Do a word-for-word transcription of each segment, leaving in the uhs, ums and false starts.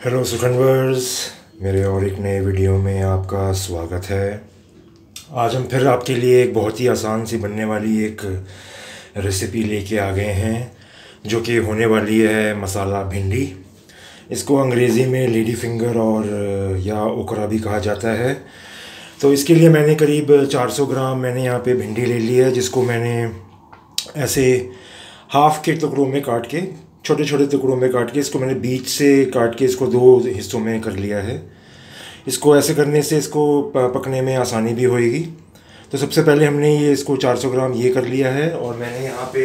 Hello सुखनवर्स, मेरे और एक नए वीडियो में आपका स्वागत है। आज हम फिर आपके लिए एक बहुत ही आसान सी बनने वाली एक रेसिपी लेके आ गए हैं, जो कि होने वाली है मसाला भिंडी। इसको अंग्रेज़ी में लेडी फिंगर और या ओकरा भी कहा जाता है। तो इसके लिए मैंने करीब चार सौ ग्राम मैंने यहाँ पे भिंडी ले ली है, जिसको मैंने ऐसे हाफ के टुकड़ों में काट के, छोटे छोटे टुकड़ों में काट के, इसको मैंने बीच से काट के इसको दो हिस्सों में कर लिया है। इसको ऐसे करने से इसको पकने में आसानी भी होएगी। तो सबसे पहले हमने ये इसको चार सौ ग्राम ये कर लिया है, और मैंने यहाँ पे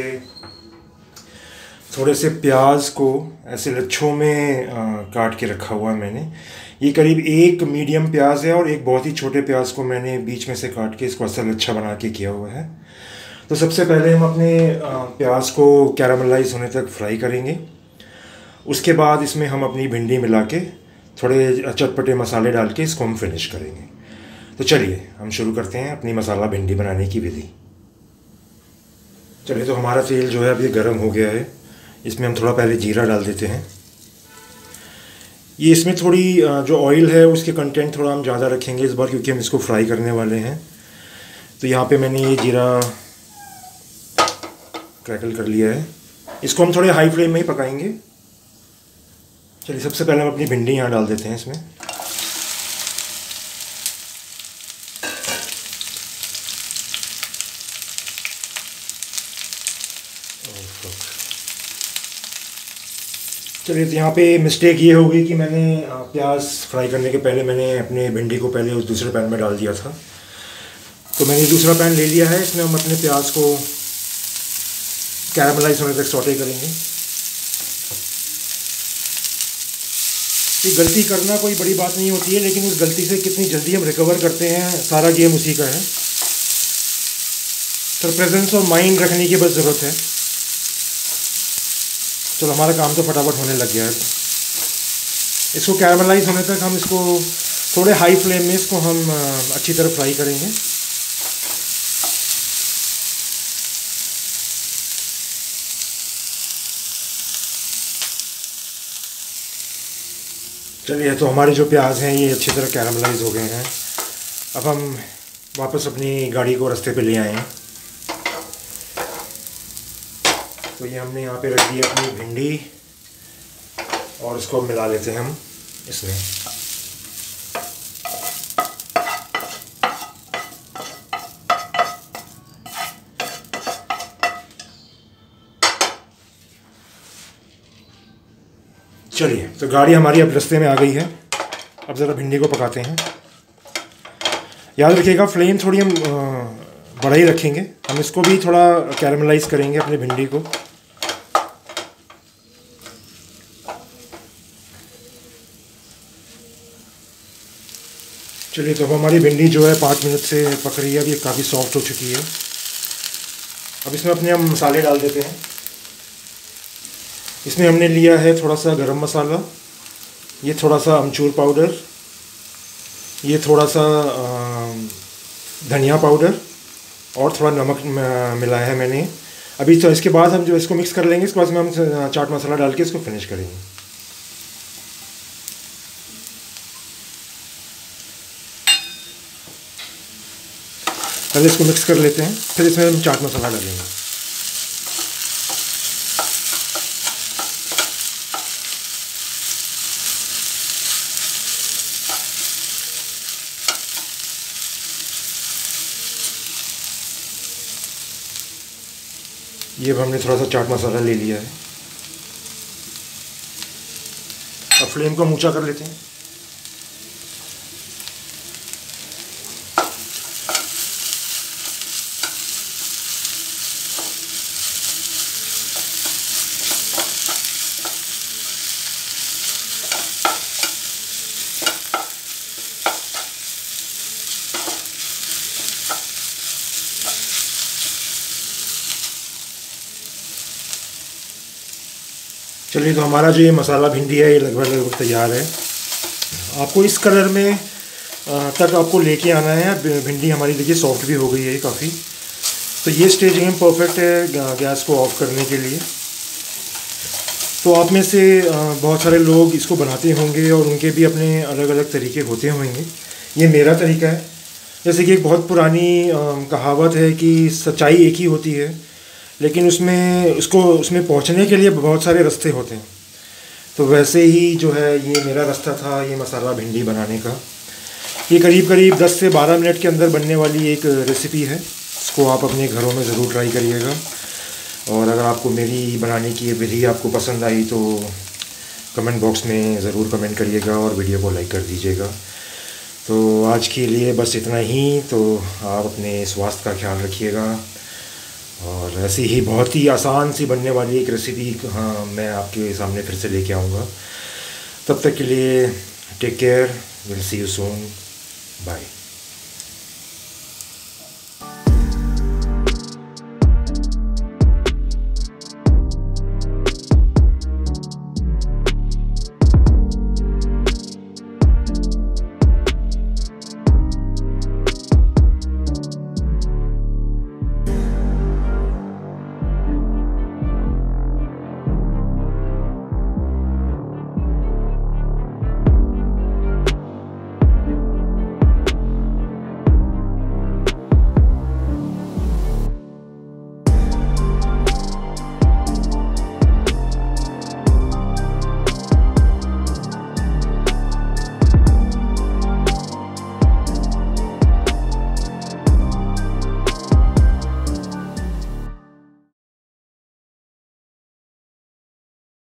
थोड़े से प्याज को ऐसे लच्छों में आ, काट के रखा हुआ है मैंने। ये करीब एक मीडियम प्याज है और एक बहुत ही छोटे प्याज को मैंने बीच में से काट के इसको असल अच्छा बना के किया हुआ है। तो सबसे पहले हम अपने प्याज को कैरामलाइज होने तक फ्राई करेंगे। उसके बाद इसमें हम अपनी भिंडी मिला के थोड़े चटपटे मसाले डाल के इसको हम फिनिश करेंगे। तो चलिए हम शुरू करते हैं अपनी मसाला भिंडी बनाने की विधि। चलिए, तो हमारा तेल जो है अभी गर्म हो गया है। इसमें हम थोड़ा पहले जीरा डाल देते हैं। ये इसमें थोड़ी जो ऑयल है उसके कंटेंट थोड़ा हम ज़्यादा रखेंगे इस बार, क्योंकि हम इसको फ्राई करने वाले हैं। तो यहाँ पे मैंने ये जीरा क्रैकल कर लिया है। इसको हम थोड़े हाई फ्लेम में ही पकाएंगे। चलिए, सबसे पहले हम अपनी भिंडी यहाँ डाल देते हैं इसमें। चलिए, तो यहाँ पे मिस्टेक ये हो गई कि मैंने प्याज फ्राई करने के पहले मैंने अपने भिंडी को पहले उस दूसरे पैन में डाल दिया था। तो मैंने दूसरा पैन ले लिया है। इसमें हम अपने प्याज को कैरामलाइज होने तक सौटे करेंगे। ये गलती करना कोई बड़ी बात नहीं होती है, लेकिन उस गलती से कितनी जल्दी हम रिकवर करते हैं, सारा गेम उसी का है। तो प्रेजेंस ऑफ माइंड रखने की बस ज़रूरत है। चलो, हमारा काम तो फटाफट होने लग गया है। इसको कैरामलाइज होने तक हम इसको थोड़े हाई फ्लेम में इसको हम अच्छी तरह फ्राई करेंगे। चलिए, तो हमारे जो प्याज हैं ये अच्छी तरह कैरामलाइज हो गए हैं। अब हम वापस अपनी गाड़ी को रास्ते पे ले आए हैं। तो ये हमने यहाँ पे रख दी अपनी भिंडी, और इसको मिला लेते हैं हम इसमें। चलिए, तो गाड़ी हमारी अब रास्ते में आ गई है। अब ज़रा भिंडी को पकाते हैं। याद रखिएगा, फ्लेम थोड़ी हम बड़ा ही रखेंगे। हम इसको भी थोड़ा कैरामलाइज करेंगे अपनी भिंडी को। चलिए, तो अब हमारी भिंडी जो है पाँच मिनट से पक रही है। अब ये काफ़ी सॉफ्ट हो चुकी है। अब इसमें अपने हम मसाले डाल देते हैं। इसमें हमने लिया है थोड़ा सा गरम मसाला, ये थोड़ा सा अमचूर पाउडर, ये थोड़ा सा धनिया पाउडर, और थोड़ा नमक मिलाया है मैंने अभी। तो इसके बाद हम जो इसको मिक्स कर लेंगे, इसके बाद में हम चाट मसाला डाल के इसको फिनिश करेंगे। पहले इसको मिक्स कर लेते हैं, फिर इसमें हम चाट मसाला डालेंगे। ये अब हमने थोड़ा सा चाट मसाला ले लिया है। अब फ्लेम को ऊंचा कर लेते हैं। चलिए, तो हमारा जो ये मसाला भिंडी है ये लगभग लगभग तैयार है। आपको इस कलर में तक आपको लेके आना है। भिंडी हमारी देखिए सॉफ्ट भी हो गई है काफ़ी। तो ये स्टेज एकदम परफेक्ट है गैस को ऑफ करने के लिए। तो आप में से बहुत सारे लोग इसको बनाते होंगे और उनके भी अपने अलग अलग तरीके होते होंगे। ये मेरा तरीका है। जैसे कि एक बहुत पुरानी कहावत है कि सच्चाई एक ही होती है, लेकिन उसमें उसको उसमें पहुंचने के लिए बहुत सारे रास्ते होते हैं। तो वैसे ही जो है ये मेरा रास्ता था ये मसाला भिंडी बनाने का। ये करीब करीब दस से बारह मिनट के अंदर बनने वाली एक रेसिपी है। इसको आप अपने घरों में ज़रूर ट्राई करिएगा। और अगर आपको मेरी बनाने की विधि आपको पसंद आई तो कमेंट बॉक्स में ज़रूर कमेंट करिएगा और वीडियो को लाइक कर दीजिएगा। तो आज के लिए बस इतना ही। तो आप अपने स्वास्थ्य का ख्याल रखिएगा और ऐसी ही बहुत ही आसान सी बनने वाली एक रेसिपी हाँ मैं आपके सामने फिर से लेके आऊँगा। तब तक के लिए take care, will see you soon, bye.